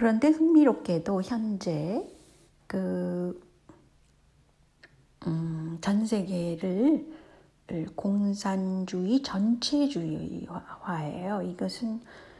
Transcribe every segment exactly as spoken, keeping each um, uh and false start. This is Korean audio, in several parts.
그런데 흥미롭게도 현재 그 음, 전 세계를 공산주의 전체주의화예요. 이것은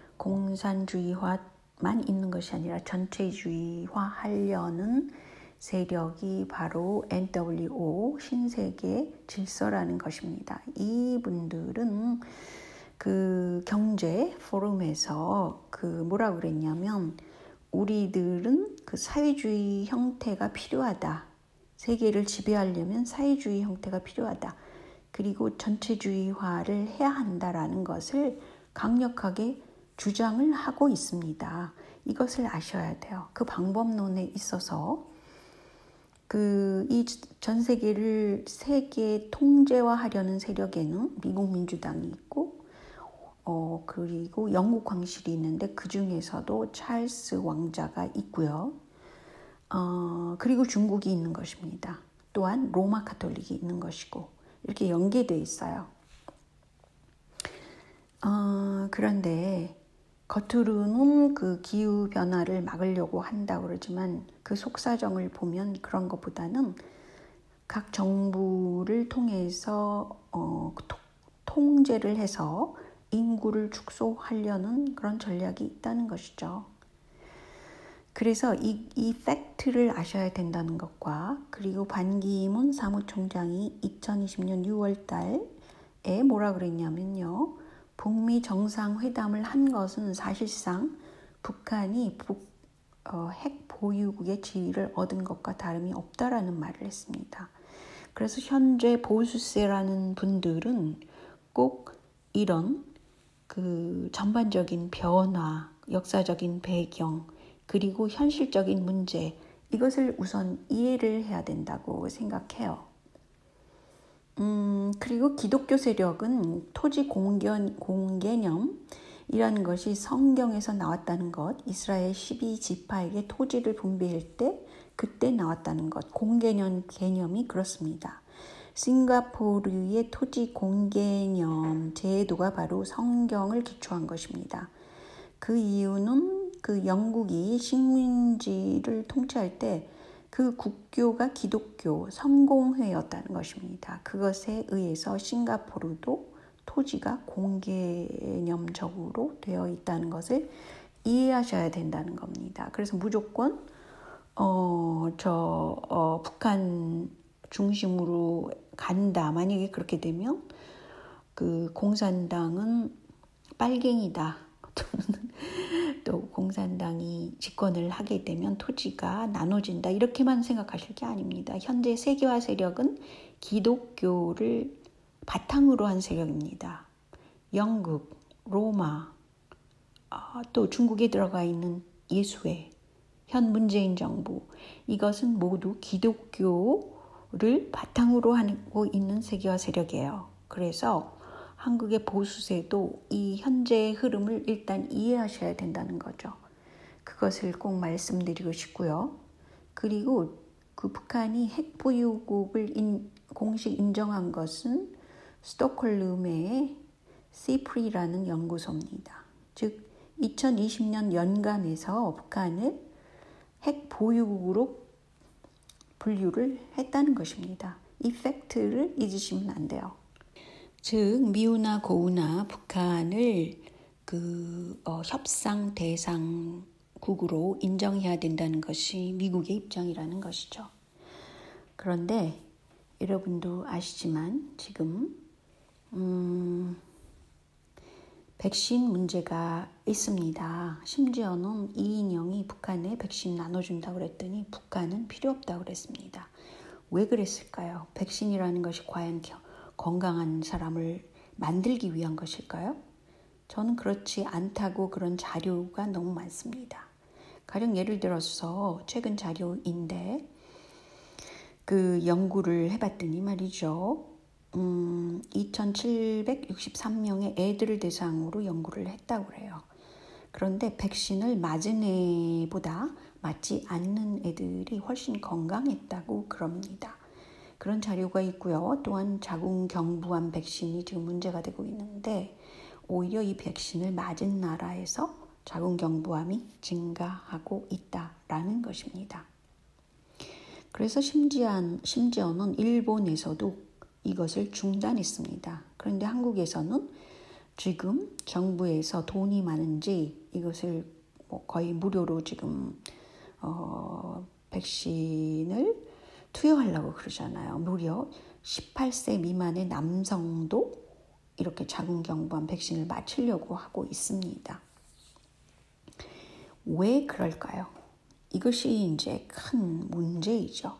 공산주의화만 있는 것이 아니라 전체주의화 하려는 세력이 바로 엔 더블유 오 신세계 질서라는 것입니다. 이분들은 그 경제 포럼에서 그 뭐라 그랬냐면 우리들은 그 사회주의 형태가 필요하다. 세계를 지배하려면 사회주의 형태가 필요하다. 그리고 전체주의화를 해야 한다라는 것을 강력하게 주장을 하고 있습니다. 이것을 아셔야 돼요. 그 방법론에 있어서 그 이 전 세계를 세계 통제화하려는 세력에는 미국 민주당이 있고 어 그리고 영국 왕실이 있는데 그 중에서도 찰스 왕자가 있고요. 어 그리고 중국이 있는 것입니다. 또한 로마 가톨릭이 있는 것이고 이렇게 연계되어 있어요. 어, 그런데 겉으로는 그 기후 변화를 막으려고 한다고 그러지만 그 속사정을 보면 그런 것보다는 각 정부를 통해서 어, 토, 통제를 해서 인구를 축소하려는 그런 전략이 있다는 것이죠. 그래서 이, 이 팩트를 아셔야 된다는 것과 그리고 반기문 사무총장이 이천이십 년 유월 달에 뭐라 그랬냐면요. 북미 정상회담을 한 것은 사실상 북한이 북, 어, 핵 보유국의 지위를 얻은 것과 다름이 없다라는 말을 했습니다. 그래서 현재 보수세라는 분들은 꼭 이런 그 전반적인 변화, 역사적인 배경, 그리고 현실적인 문제, 이것을 우선 이해를 해야 된다고 생각해요. 음, 그리고 기독교 세력은 토지 공견, 공개념이라는 것이 성경에서 나왔다는 것, 이스라엘 십이 지파에게 토지를 분배할 때 그때 나왔다는 것, 공개념 개념이 그렇습니다. 싱가포르의 토지 공개념 제도가 바로 성경을 기초한 것입니다. 그 이유는 그 영국이 식민지를 통치할 때 그 국교가 기독교 성공회였다는 것입니다. 그것에 의해서 싱가포르도 토지가 공개념적으로 되어 있다는 것을 이해하셔야 된다는 겁니다. 그래서 무조건 어, 저 어, 북한 중심으로 간다. 만약에 그렇게 되면 그 공산당은 빨갱이다. 또 공산당이 집권을 하게 되면 토지가 나눠진다. 이렇게만 생각하실 게 아닙니다. 현재 세계화 세력은 기독교를 바탕으로 한 세력입니다. 영국, 로마, 또 중국에 들어가 있는 예수회, 현 문재인 정부, 이것은 모두 기독교를 바탕으로 하고 있는 세계화 세력이에요. 그래서 한국의 보수세도 이 현재의 흐름을 일단 이해하셔야 된다는 거죠. 그것을 꼭 말씀드리고 싶고요. 그리고 그 북한이 핵보유국을 인, 공식 인정한 것은 스톡홀름의 시프리라는 연구소입니다. 즉 이천이십 년 연간에서 북한을 핵보유국으로 분류를 했다는 것입니다. 이 팩트를 잊으시면 안 돼요. 즉 미우나 고우나 북한을 그 어, 협상 대상국으로 인정해야 된다는 것이 미국의 입장이라는 것이죠. 그런데 여러분도 아시지만 지금 음, 백신 문제가 있습니다. 심지어는 이인영이 북한에 백신 나눠준다고 그랬더니 북한은 필요 없다고 그랬습니다. 왜 그랬을까요? 백신이라는 것이 과연 건강한 사람을 만들기 위한 것일까요? 저는 그렇지 않다고 그런 자료가 너무 많습니다. 가령 예를 들어서 최근 자료인데 그 연구를 해봤더니 말이죠. 음, 이천칠백육십삼 명의 애들을 대상으로 연구를 했다고 그래요. 그런데 백신을 맞은 애보다 맞지 않는 애들이 훨씬 건강했다고 그럽니다. 그런 자료가 있고요. 또한 자궁경부암 백신이 지금 문제가 되고 있는데 오히려 이 백신을 맞은 나라에서 자궁 경부암이 증가하고 있다라는 것입니다. 그래서 심지어, 심지어는 일본에서도 이것을 중단했습니다. 그런데 한국에서는 지금 정부에서 돈이 많은지 이것을 뭐 거의 무료로 지금 어, 백신을 투여하려고 그러잖아요. 무려 십팔 세 미만의 남성도 이렇게 자궁경부암 백신을 맞추려고 하고 있습니다. 왜 그럴까요? 이것이 이제 큰 문제이죠.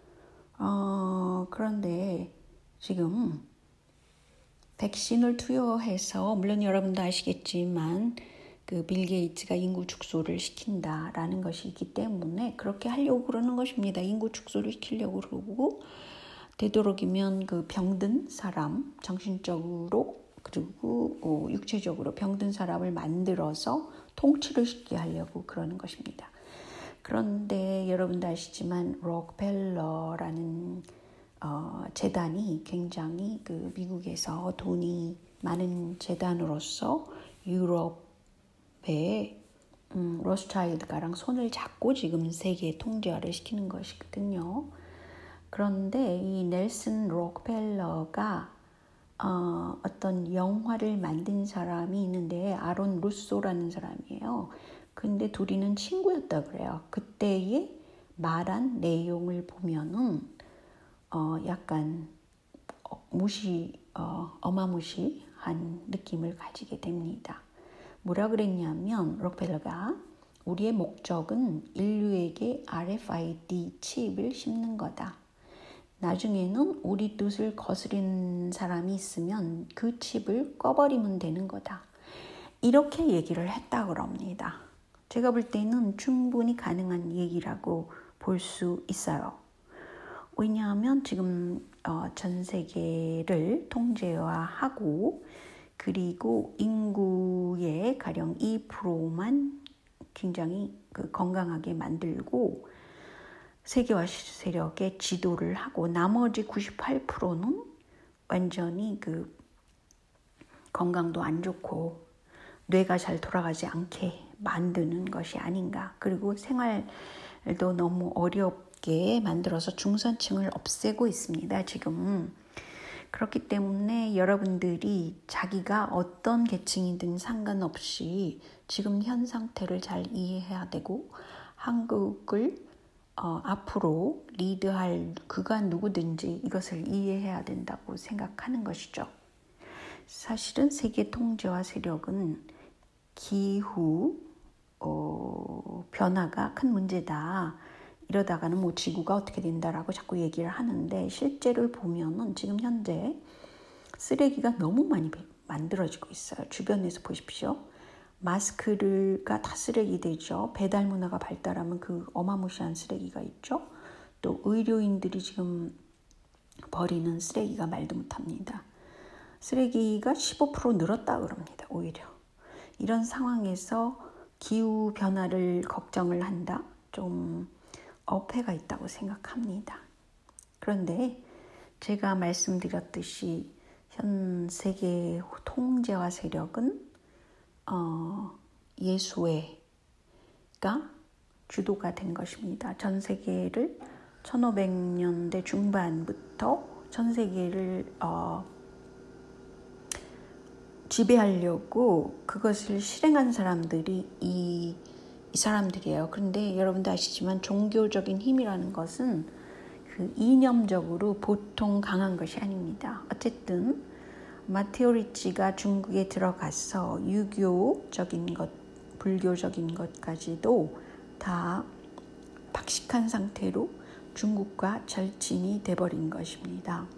어, 그런데 지금 백신을 투여해서 물론 여러분도 아시겠지만 그 빌 게이츠가 인구 축소를 시킨다라는 것이 있기 때문에 그렇게 하려고 그러는 것입니다. 인구 축소를 시키려고 그러고 되도록이면 그 병든 사람, 정신적으로 그리고 어, 육체적으로 병든 사람을 만들어서 통치를 쉽게 하려고 그러는 것입니다. 그런데 여러분도 아시지만 록펠러라는 어, 재단이 굉장히 그 미국에서 돈이 많은 재단으로서 유럽의 음, 로스차일드가랑 손을 잡고 지금 세계 통제화를 시키는 것이거든요. 그런데 이 넬슨 록펠러가 어, 어떤 영화를 만든 사람이 있는데 아론 루소라는 사람이에요. 근데 둘이는 친구였다 그래요. 그때의 말한 내용을 보면은 어, 약간 어, 무시, 어, 어마무시한 느낌을 가지게 됩니다. 뭐라 그랬냐면 록펠러가 우리의 목적은 인류에게 알에프아이디 칩을 심는 거다. 나중에는 우리 뜻을 거스린 사람이 있으면 그 칩을 꺼버리면 되는 거다. 이렇게 얘기를 했다고 합니다. 제가 볼 때는 충분히 가능한 얘기라고 볼 수 있어요. 왜냐하면 지금 어, 전 세계를 통제화하고 그리고 인구의 가령 이 퍼센트만 굉장히 그 건강하게 만들고 세계화 세력의 지도를 하고 나머지 구십팔 퍼센트는 완전히 그 건강도 안 좋고 뇌가 잘 돌아가지 않게 만드는 것이 아닌가. 그리고 생활도 너무 어렵게 만들어서 중산층을 없애고 있습니다. 지금. 그렇기 때문에 여러분들이 자기가 어떤 계층이든 상관없이 지금 현 상태를 잘 이해해야 되고 한국을 어, 앞으로 리드할 그가 누구든지 이것을 이해해야 된다고 생각하는 것이죠. 사실은 세계 통제화 세력은 기후 어, 변화가 큰 문제다. 이러다가는 뭐 지구가 어떻게 된다라고 자꾸 얘기를 하는데 실제로 보면은 지금 현재 쓰레기가 너무 많이 만들어지고 있어요. 주변에서 보십시오. 마스크가 다 쓰레기 되죠. 배달 문화가 발달하면 그 어마무시한 쓰레기가 있죠. 또 의료인들이 지금 버리는 쓰레기가 말도 못합니다. 쓰레기가 십오 퍼센트 늘었다 그럽니다. 오히려. 이런 상황에서 기후 변화를 걱정을 한다. 좀 어폐가 있다고 생각합니다. 그런데 제가 말씀드렸듯이 현 세계 통제화 세력은 어, 예수회가 주도가 된 것입니다. 전 세계를 천오백 년대 중반부터 전 세계를 어, 지배하려고 그것을 실행한 사람들이 이, 이 사람들이에요. 그런데 여러분도 아시지만 종교적인 힘이라는 것은 그 이념적으로 보통 강한 것이 아닙니다. 어쨌든 마테오 리치가 중국에 들어가서 유교적인 것, 불교적인 것까지도 다 박식한 상태로 중국과 절친이 돼버린 것입니다.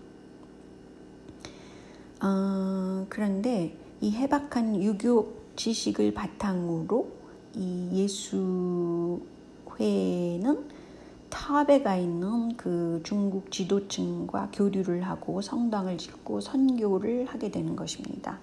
어, 그런데 이 해박한 유교 지식을 바탕으로 이 예수회는 탑에 가 있는 그 중국 지도층과 교류를 하고 성당을 짓고 선교를 하게 되는 것입니다.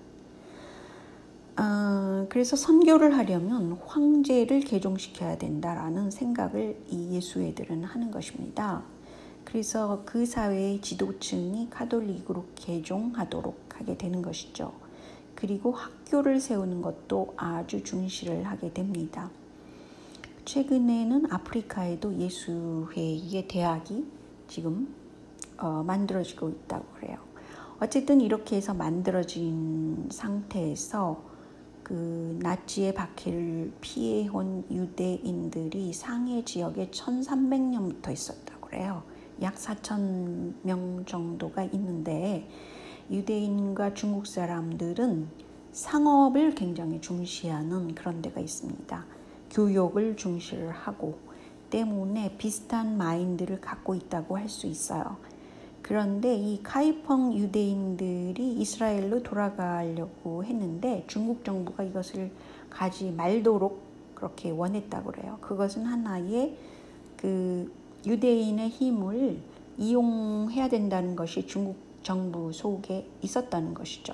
어, 그래서 선교를 하려면 황제를 개종시켜야 된다라는 생각을 이 예수회들은 하는 것입니다. 그래서 그 사회의 지도층이 가톨릭으로 개종하도록 하게 되는 것이죠. 그리고 학교를 세우는 것도 아주 중시를 하게 됩니다. 최근에는 아프리카에도 예수회의 대학이 지금 어, 만들어지고 있다고 그래요. 어쨌든 이렇게 해서 만들어진 상태에서 그 나치의 박해를 피해온 유대인들이 상해 지역에 천삼백 년부터 있었다고 그래요. 약 사천 명 정도가 있는데 유대인과 중국 사람들은 상업을 굉장히 중시하는 그런 데가 있습니다. 교육을 중시를 하고 때문에 비슷한 마인드를 갖고 있다고 할 수 있어요. 그런데 이 카이펑 유대인들이 이스라엘로 돌아가려고 했는데 중국 정부가 이것을 가지 말도록 그렇게 원했다고 그래요. 그것은 하나의 그 유대인의 힘을 이용해야 된다는 것이 중국 정부 속에 있었다는 것이죠.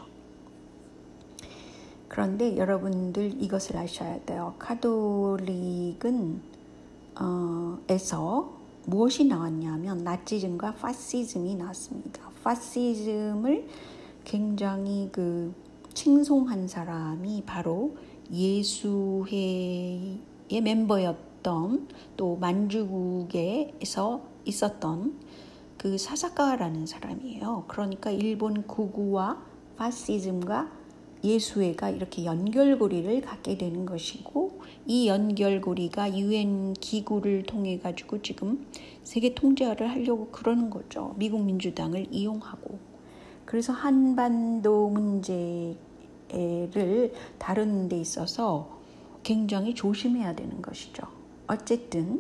그런데 여러분들 이것을 아셔야 돼요. 카톨릭은 어, 에서 무엇이 나왔냐면 나치즘과 파시즘이 나왔습니다. 파시즘을 굉장히 그 칭송한 사람이 바로 예수회의 멤버였던 또 만주국에서 있었던 그 사사카와라는 사람이에요. 그러니까 일본 극우와 파시즘과 예수회가 이렇게 연결고리를 갖게 되는 것이고 이 연결고리가 유엔 기구를 통해 가지고 지금 세계 통제를 하려고 그러는 거죠. 미국 민주당을 이용하고. 그래서 한반도 문제를 다루는 데 있어서 굉장히 조심해야 되는 것이죠. 어쨌든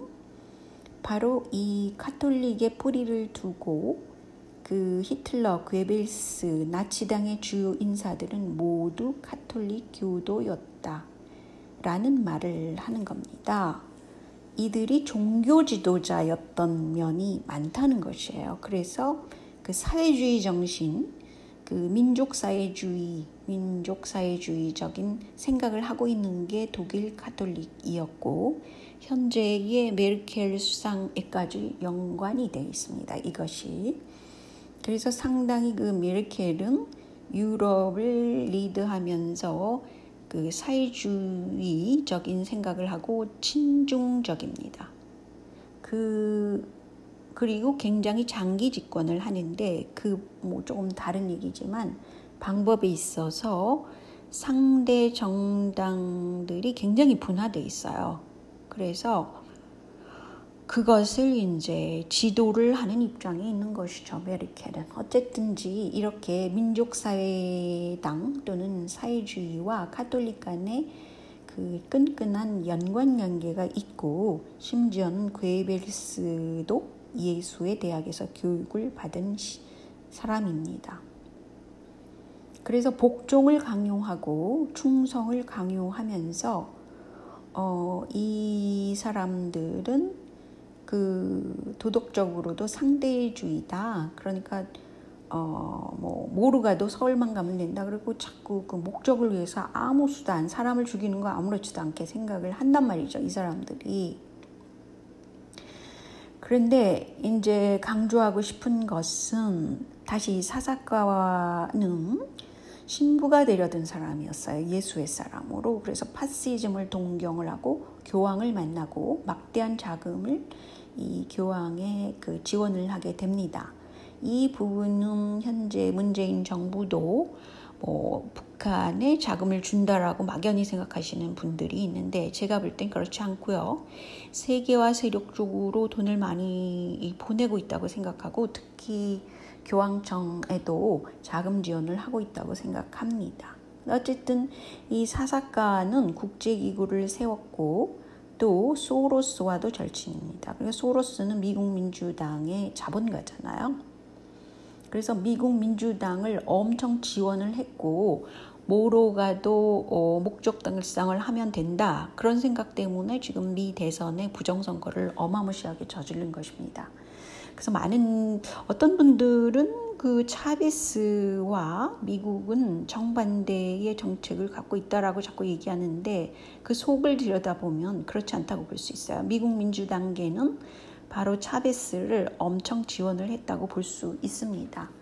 바로 이 카톨릭의 뿌리를 두고 그 히틀러, 괴벨스, 나치당의 주요 인사들은 모두 카톨릭 교도였다 라는 말을 하는 겁니다. 이들이 종교 지도자였던 면이 많다는 것이에요. 그래서 그 사회주의 정신, 그 민족사회주의, 민족사회주의적인 생각을 하고 있는 게 독일 카톨릭이었고 현재의 메르켈 수상에까지 연관이 되어 있습니다. 이것이. 그래서 상당히 그 메르켈은 유럽을 리드하면서 그 사회주의적인 생각을 하고 친중적입니다. 그 그리고 굉장히 장기 집권을 하는데 그 뭐 조금 다른 얘기지만 방법에 있어서 상대 정당들이 굉장히 분화되어 있어요. 그래서 그것을 이제 지도를 하는 입장에 있는 것이죠. 메르켈은. 어쨌든지 이렇게 민족사회당 또는 사회주의와 카톨릭 간의 그 끈끈한 연관 관계가 있고 심지어는 괴벨스도 예수의 대학에서 교육을 받은 시, 사람입니다. 그래서 복종을 강요하고 충성을 강요하면서 어, 이 사람들은 그 도덕적으로도 상대주의다. 그러니까 어, 뭐 뭐로 가도 서울만 가면 된다. 그리고 자꾸 그 목적을 위해서 아무 수단, 사람을 죽이는 거 아무렇지도 않게 생각을 한단 말이죠. 이 사람들이. 그런데 이제 강조하고 싶은 것은 다시 사사카와는 신부가 되려던 사람이었어요. 예수의 사람으로. 그래서 파시즘을 동경을 하고 교황을 만나고 막대한 자금을 이 교황에 그 지원을 하게 됩니다. 이 부분은 현재 문재인 정부도 뭐 북한에 자금을 준다라고 막연히 생각하시는 분들이 있는데 제가 볼 땐 그렇지 않고요. 세계화 세력 쪽으로 돈을 많이 보내고 있다고 생각하고 특히 교황청에도 자금 지원을 하고 있다고 생각합니다. 어쨌든 이 사사카는 국제기구를 세웠고 또 소로스와도 절친입니다. 그래서 소로스는 미국 민주당의 자본가잖아요. 그래서 미국 민주당을 엄청 지원을 했고 뭐로 가도 어, 목적 달성을 하면 된다. 그런 생각 때문에 지금 미 대선의 부정선거를 어마무시하게 저지른 것입니다. 그래서 많은 어떤 분들은 그 차베스와 미국은 정반대의 정책을 갖고 있다라고 자꾸 얘기하는데 그 속을 들여다보면 그렇지 않다고 볼 수 있어요. 미국 민주당계는 바로 차베스를 엄청 지원을 했다고 볼 수 있습니다.